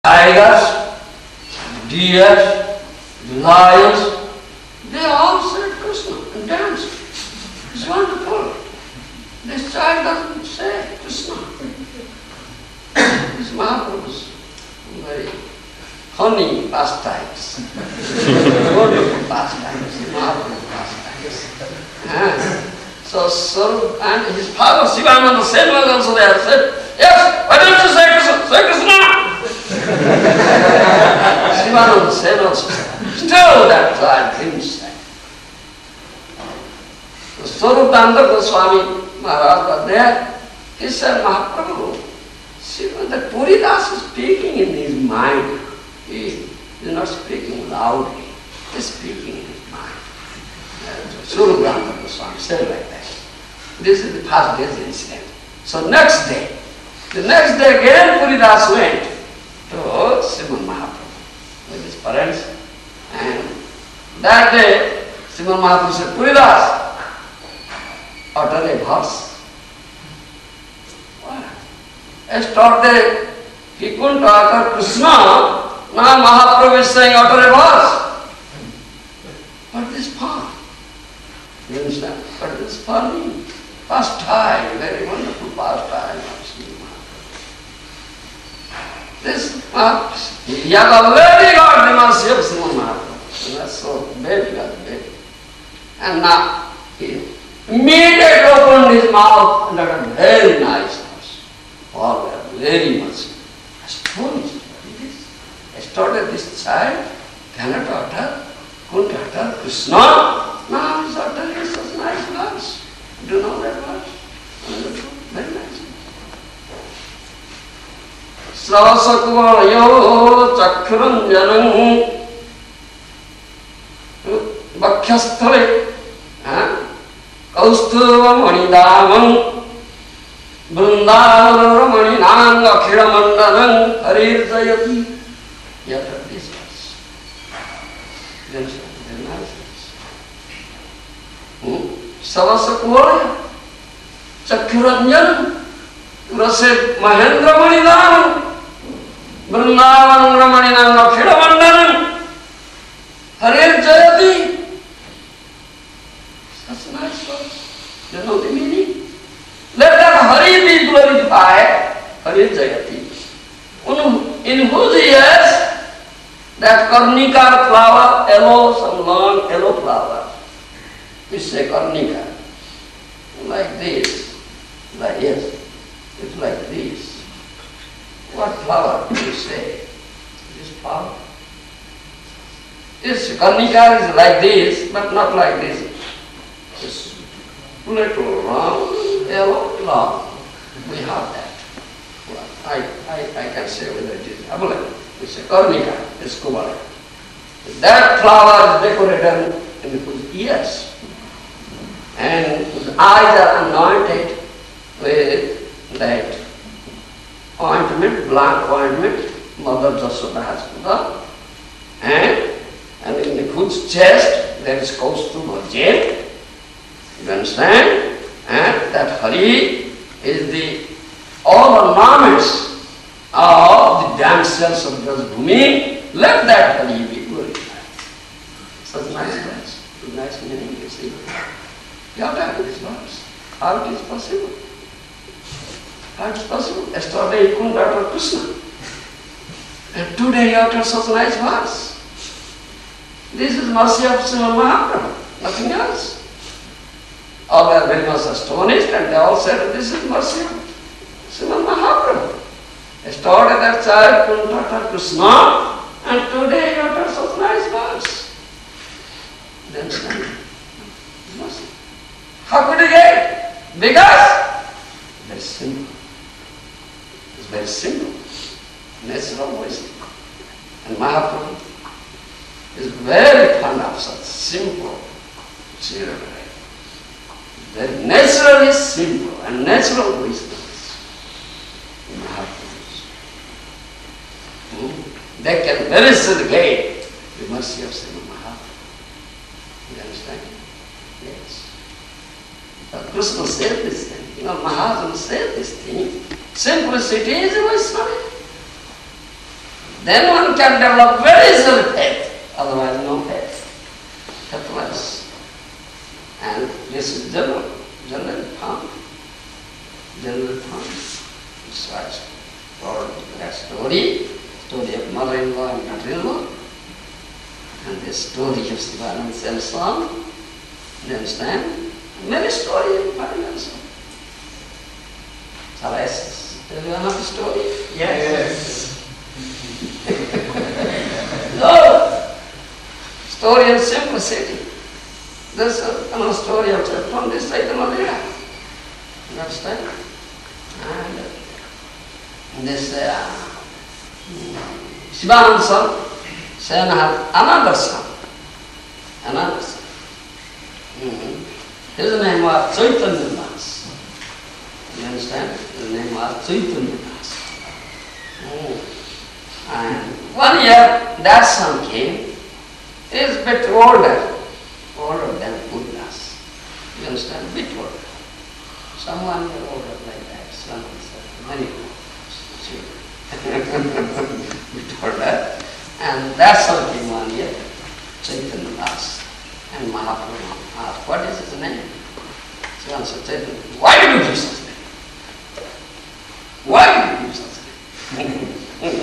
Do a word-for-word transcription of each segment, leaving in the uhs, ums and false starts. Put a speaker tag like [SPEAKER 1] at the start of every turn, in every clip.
[SPEAKER 1] tigers, deers, lions, they all said Krishna and danced. It's wonderful. This child doesn't say Krishna. This Mahaprabhu's very funny pastimes. Wonderful pastimes, Mahaprabhu pastimes. And so, so, and his father Sivananda Sen was also there. Said, yes, why don't you say Krishna? Say Krishna! Sivananda Sen also said. Still that child didn't say. So Swarupananda Swami Maharaj was there. He said, Mahaprabhu, see, when the Puridas is speaking in his mind, he is not speaking loudly, he is speaking in his mind. Swarupananda Swami said like that. This is the first day's incident. So next day, the next day again Puridas went to Srimad Mahaprabhu with his parents, and that day Srimad Mahaprabhu said, Puridas, utter a verse. What? Yesterday he couldn't utter Krishna, now Mahaprabhu is saying utter a verse. What is fun? You understand? What is funny? Pastime, very wonderful pastime. This Mahaprabhu, he has already got the mercy of Srimad Mahaprabhu. And that's so very good, very. And now he immediately opened his mouth and uttered very nice words. All were very much astonished. What is this? Yesterday this child cannot utter, couldn't utter Krishna. Now he's uttering such nice words. Do you know that verse? Wonderful, very nice. Sravasakuvalayo chakranjanam bhakhyasthale kaustava manidamam vrindavana maninam akhilamandanam harirjayati. Yet this verse. Very nice verse. Savasakuvalaya Chakranjan Rase Mahendra Manidam Vrindavan Ramaninam Akhilamandanam Harir Jayati. Such nice words. You know the meaning? Let that Hari be glorified. Harir Jayati. In whose ears that Karnika flower, yellow, some long yellow flower. We say Karnika, like this, like yes, it's like this. What flower do you say? This flower. This Karnika is like this, but not like this. It's little round, yellow, long. We have that. Well, I, I, I can say whether it is Abulai. We say Karnika, it's Kumara. That flower is decorated in whose ears. And his eyes are anointed with that ointment, black ointment, Mother Jasoda has put up. And, and in the foot's chest there is Kaustubha gem. You understand? And that Hari is the all ornaments of the damsels of Brajbhumi. Let that Hari be glorified. Such nice words, nice meaning, you see. You have to have this verse. How it is possible? How it is possible? Yesterday he couldn't utter Krishna. And today he uttered such a nice verse. This is mercy of Srimad Mahaprabhu, nothing else. All were very much astonished and they all said, this is mercy of Srimad Mahaprabhu. Yesterday that child couldn't utter Krishna and today he uttered such a nice verse. Then stand. Mercy. How could he get it? Because very simple. It's very simple. Natural wisdom. And Mahaprabhu is very fond of such simple children. Very naturally simple and natural wisdom. Mahaprabhu. Hmm? They can very easily get the mercy of Srimad Mahaprabhu. You understand? Yes. But Krishna said this thing. You know, Mahaprabhu said this thing. Simplicity is a Vaishnava. then one can develop very easily faith, otherwise no faith, faithless. And this is general, generally found, generally found. This was told that story, story of mother-in-law and daughter-in-law, and this story of Sivananda and so on. You understand? Many stories you find also. Shall I tell you another story?
[SPEAKER 2] Yes.
[SPEAKER 1] No. Story of simplicity. There's another story of from this side of Oriya. You understand? And this uh, Sivananda son, Sena had another son. Another son. Mm-hmm. His name was Chaitanya Das. You understand? His name was Chaitanya Das. Mm. And one year that son came, he is a bit older, older than Buddhas. You understand? A bit older. Someone older like that, some many bit older. And that son came one year, Chaitanya Das. And Mahaprabhu asked, what is his name? So answered, Chaitanya, why did you give such name? Why did you give such name?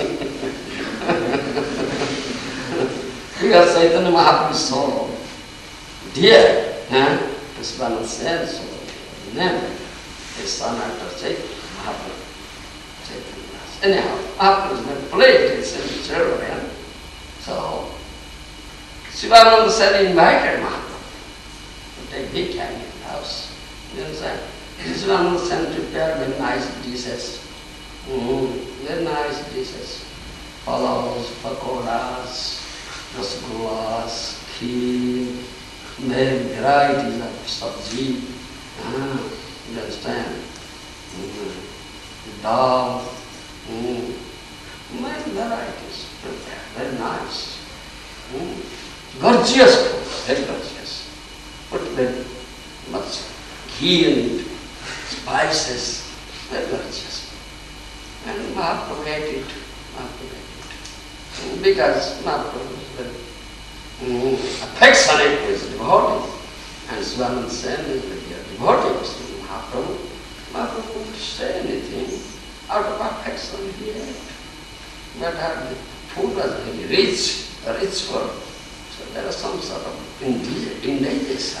[SPEAKER 1] Because Chaitanya Mahaprabhu is so dear, huh? Krishna said, so he named his son after Chaitanya Mahaprabhu. Chaitanya Das. Anyhow, Mahaprabhu is not played his children. So Sivananda said he invited Mahaprabhu to take big hand in the house. You understand? Sivananda sent to prepare very nice dishes. Mm-hmm. Very nice dishes. Palaws, pakoras, rasgullas, kheer, very varieties of sabji. Ah, you understand? Mm-hmm. Dal. Mm-hmm. Many varieties prepared. Very nice. Mm-hmm. Gorgeous food, very gorgeous. Put very much ghee in it, spices, very gorgeous. And Mahaprabhu ate it, Mahaprabhu ate it. Because Mahaprabhu is very mm, affectionate with devotees. And Swamin Sen is very devotees to Mahaprabhu. Mahaprabhu couldn't say anything out of affection he ate. But the food was very rich, rich food. So there was some sort of indigestion.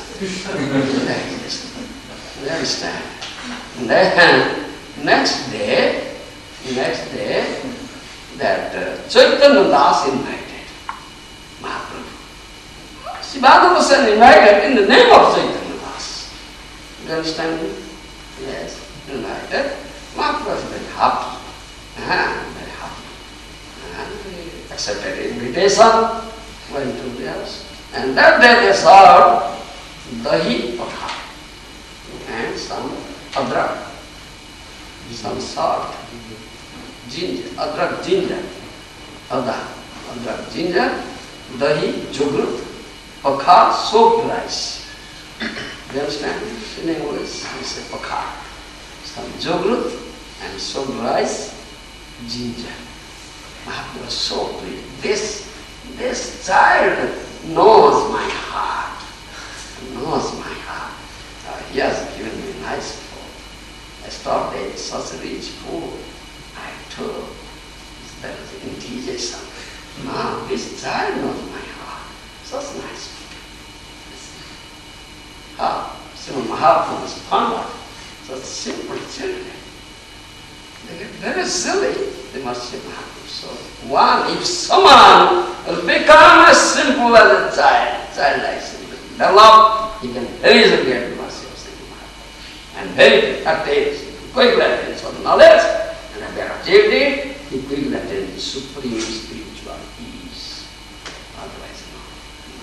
[SPEAKER 1] You understand? And then next day, next day, that uh, Chaitanya Das invited Mahaprabhu. Sivananda was invited in the name of Chaitanya Das. You understand me? Yes, invited. Mahaprabhu was very happy. Ah, very happy. And he accepted the invitation. Went to the house. And that day they served dahi pakha and some adrak, some salt, ginger, adrak, ginger, ada, adrak, ginger, dahi, jogrut, pakha, soaked rice. You understand? In English, we say pakha. Some jogrut and soaked rice, ginger. Mahaprabhu was so pleased. This This child knows my heart, knows my heart. Uh, he has given me nice food. I started such rich food. I took, there is indigestion. Now this child knows my heart. Such nice food. Ah, Srimad Mahaprabhu is fond of such simple children. They get very silly. They must say Mahaprabhu. So, one, if someone will become as simple as a child, childlike simple, develop, he can very easily get the mercy of Sri Mahaprabhu. And very attains, quickly attains of knowledge, and if they have achieved it, he quickly attains supreme spiritual ease. Otherwise, no. no.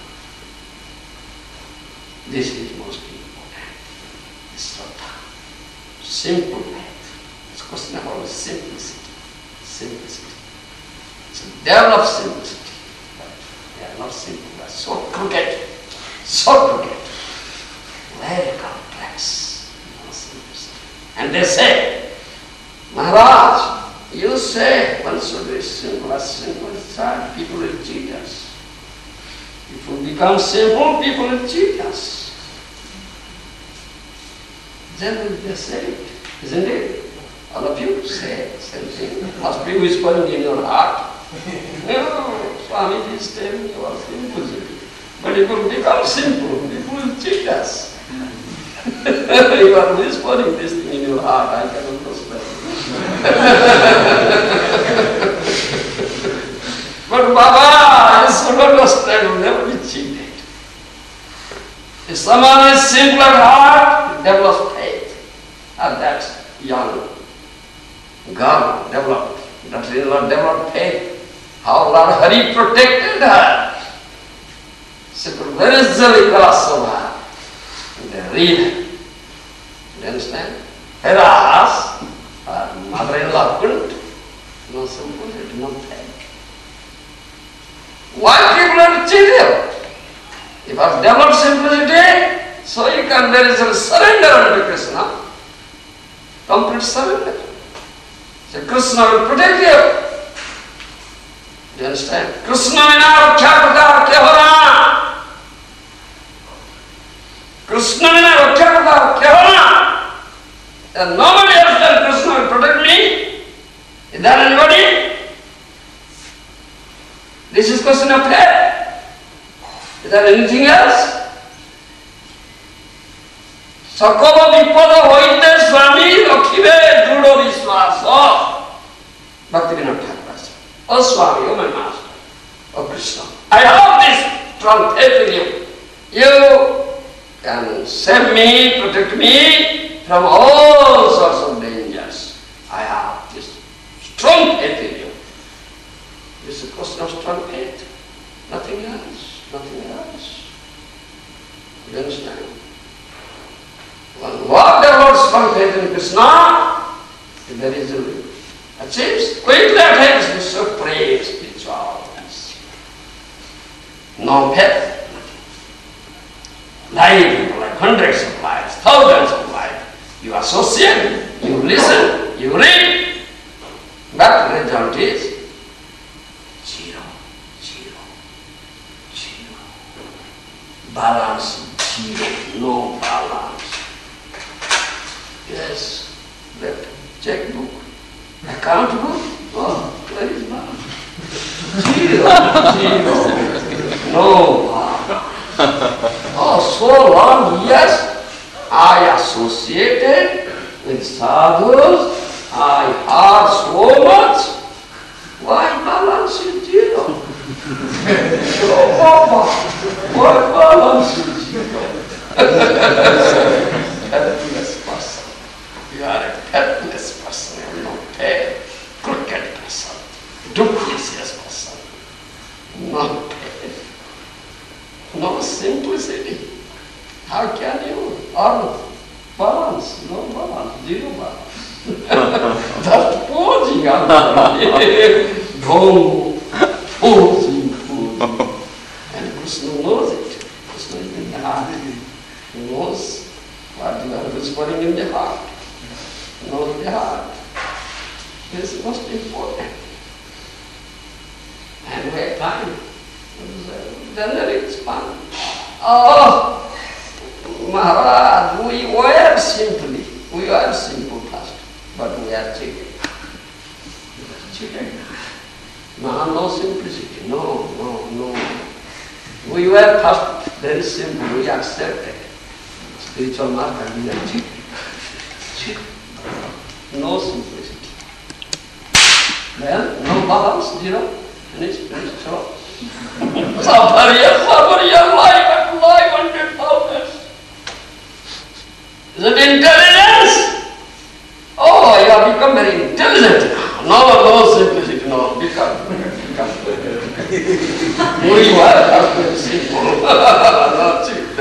[SPEAKER 1] This is most important. This Shraddha. Simple faith. It's a question about simplicity. Simplicity. So develop simplicity. They are not simple, they are so crooked, so crooked, very complex. And they say, Maharaj, You say one should be simple, as simple as child, people will cheat us. If we become simple, people will cheat us. Then will they say it, isn't it? All of you say the same thing. Must be whispering in your heart. No, Swamiji is telling you all simplicity. But if you become simple, people will cheat us. You are whispering this thing in your heart, I can understand. But Baba, I should understand, will never be cheated. If someone is simple at heart, he develops faith. And that's young girl developed. That is not developed faith. How Lord Hari protected her. She could very easily cross over the river. You understand? Whereas her mother-in-law couldn't. No simplicity, no faith. Why people have to cheat you? If I develop simplicity, so you can very easily surrender unto Krishna. Complete surrender. So Krishna will protect you. Do you understand? Krishna vina raksha karta kya hona? Krishna vina raksha karta kya hona? And nobody else than Krishna will protect me. Is there anybody? This is question of faith. Is there anything else? Sakova vipada hoite Swami rakhibe judo viswasa. Bhaktivinoda Thakur. Oh Swami, oh my master, oh Krishna, I have this strong faith in you. You can save me, protect me from all sorts of dangers. I have this strong faith in you. This is a question of strong faith. Nothing else, nothing else. You understand? One what develops strong faith in Krishna, there is a achieves, quickly attains the supreme spiritualness. No faith. Life, like hundreds of lives, thousands of lives. You associate, you listen, you read, but the result is zero, zero, zero. Balance, zero, no balance. Yes, that checkbook. Account book? Oh, where is balance? Zero, zero, no balance. Oh, so long years I associated with sadhus, I heard so much. Why balance is zero? Oh, Papa, why balance is zero? Faithless person. You are a faithless person. You have no faith. Crooked person. Duplicitous person. No faith. No simplicity. How can you earn balance? No balance. Zero balance. That's posing out there. Boom. Posing, posing. And Krishna knows it. Krishna is in the heart. He knows what you are whispering in the heart. He knows the heart. This is most important. And we have time. Then it's fun. Oh, Maharaj, we were simply, we were simple first, but we are cheated. Cheated. No, no simplicity. No, no, no. We were first very simple. We accepted spiritual matter. We are cheated. Cheated. No simplicity. Then no balance, zero, and it's spiritual. Suffer here, suffer here, life and life hundred thousands. Is it intelligence? Oh, you have become very intelligent. No, no simplicity, no. Become, become. We were very simple. Not cheap.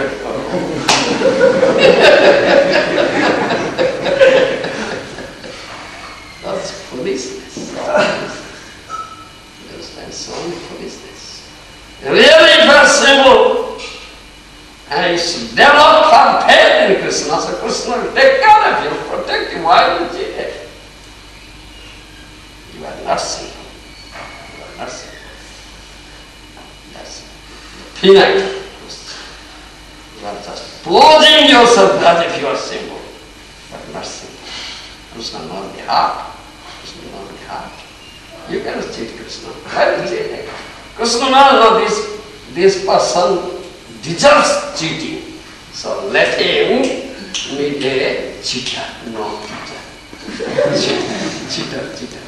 [SPEAKER 1] That's foolishness. Understand? So many foolishness. Really very simple. And it's developed from faith in Krishna. So Krishna will take care of you, protect you while you cheat it. nursing. Nursing. That's finite. You are just posing yourself as if you are simple, but nursing. Krishna knows the heart. Krishna knows the heart. You cannot cheat Krishna. Why will you cheat him? Krishna knows this, this person deserves cheating. So let him meet a cheater, no cheater. cheater, cheater.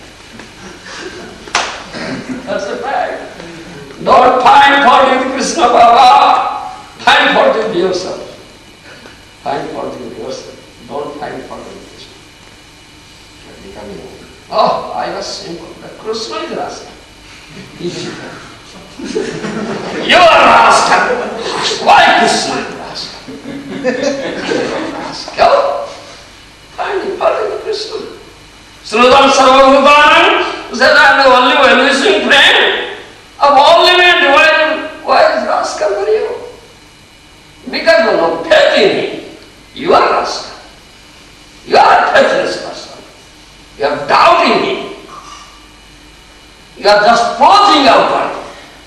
[SPEAKER 1] That's a fact. Don't find fault with Krishna Baba. Find fault with yourself. Find fault with yourself. Don't find fault with Krishna. You're becoming, oh, I was simple, but Krishna is rascal. He's cheater. You are rascal. Why Krishna is rascal? Rascal? Find fault with Krishna. Srila Prabhupada said, I am the only well-wishing friend of all living divine. Why is rascal for you? Because you have no faith in him. You are rascal. You are a faithless person. You are doubting him. You are just posing outward.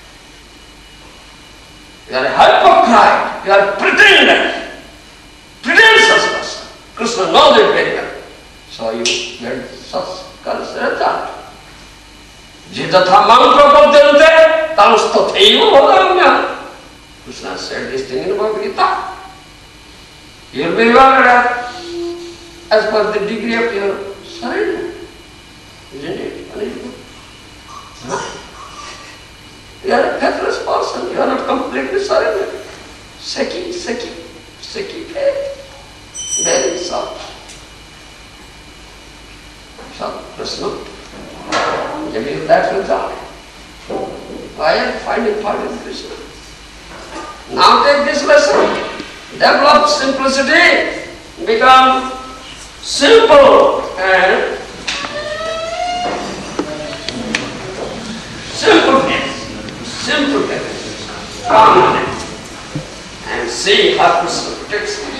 [SPEAKER 1] You are a hypocrite. You are a pretender. Pretentious person. Krishna knows it very well. So you get such result. Jidatha mantra padyante tamstataiva bhadamya. Krishna said this thing in Bhagavad Gita. You will be rewarded as per the degree of your surrender. Isn't it? Huh? You are a faithless person. You are not completely surrendered. Seki, seki, seki faith. Very soft. So, Krishna give you that result. Why are you finding fault in Krishna? Now take this lesson. Develop simplicity. Become simple and simple faith. Simple faith. Calm and see how Krishna protects you.